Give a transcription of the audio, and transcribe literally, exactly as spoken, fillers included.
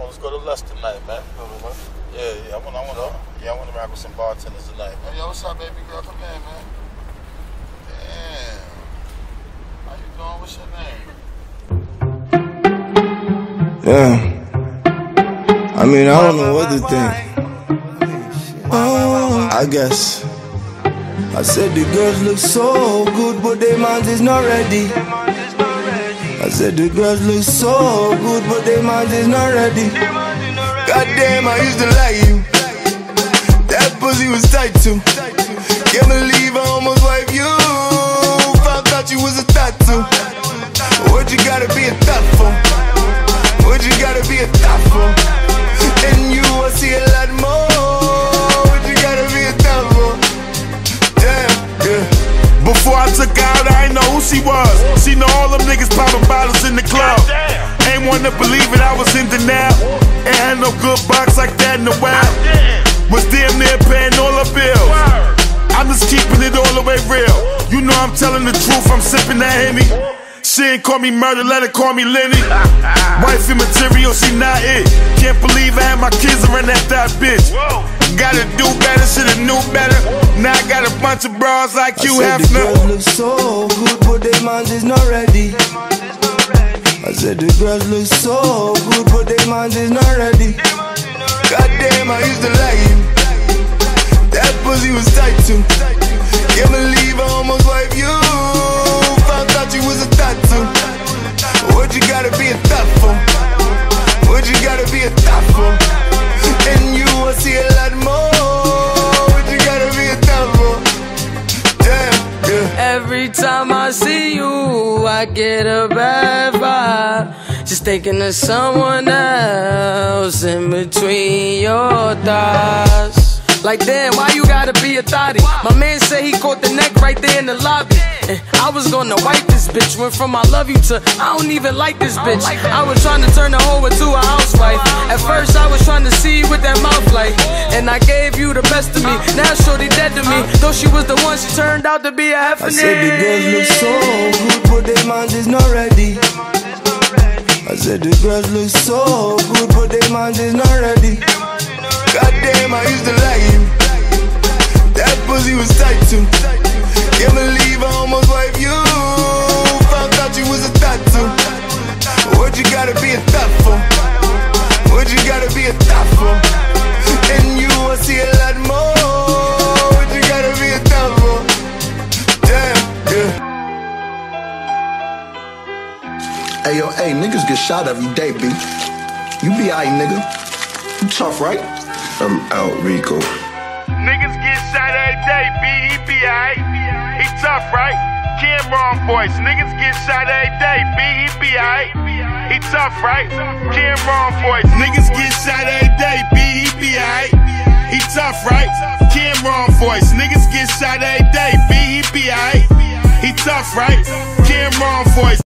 let's go to Lust tonight, man. Go to Lust? Yeah, yeah, I want, I want to, yeah, I want to rock with some bartenders tonight. Hey, yo, what's up, baby girl? Come in, man. Damn. How you doing? What's your name? Yeah. I mean, I don't know what to think. Oh, I guess. I said the girls look so good, but their minds is not ready. I said the girls look so good, but their minds is not ready. Goddamn, I used to like you. That pussy was tight too. Can't believe I almost wiped you. Found out you was a tattoo. What you gotta be a thot for? What you gotta be a thot for? And you, I see a lot more. What you gotta be a thot for? Damn, yeah. Before I took her out, I ain't know who she was. She know all them niggas popping bottles in the club. Ain't wanna believe it, I was in denial. Ain't had no good box like that in the wild. Was damn near paying all her bills. I'm just keeping it all the way real. You know I'm telling the truth, I'm sipping that Henny. She ain't call me murder, let her call me Lenny. Wifey material, she not it. Can't believe I had my kids around that that bitch. Gotta do better, shoulda knew better. Now I got a bunch of bras like you, Hefner. I said the girls look so good, but their minds is not ready. I said the girls look so good, but their minds is not ready. Goddamn, I used to like you. That pussy was tight too. Can't believe I almost wiped you. Found out you was a tattoo. What you gotta be a thot for? What you gotta be a thot for? And you, I see a lot more. What you gotta be a thot for? Damn, yeah. Every time I see you, I get a bad vibe. Just thinking of someone else in between your thighs. Like damn, why you gotta be a thotty? My man said he caught the neck right there in the lobby. And I was gonna wipe this bitch. Went from I love you to I don't even like this bitch. I was trying to turn the hoe into a housewife. At first I was trying to see what that mouth like. And I gave you the best of me. Now shorty dead to me. Though she was the one, she turned out to be a hefner. I said the girls look so good, but their minds is not ready. I said the girls look so good, but their minds is not ready. Goddamn, I used to like you. That pussy was tight too. Can't believe I almost wiped you. Found out you was a tattoo. What you gotta be a thot for? What you gotta be a thot for? And you, I see a lot more. What you gotta be a thot for? Damn, yeah. Hey yo, hey, niggas get shot every day, B. You be aight, nigga. You tough, right? I'm out, Rico. Niggas get shot every day, B. He be aight. He tough, right? Cameron voice. Niggas get shot every day, B. He be aight. He tough, right? Cameron voice. Niggas get shot every day, B. He be aight. He tough, right? Cameron voice. Niggas get shot every day, B. He be aight. He tough, right? Cameron voice.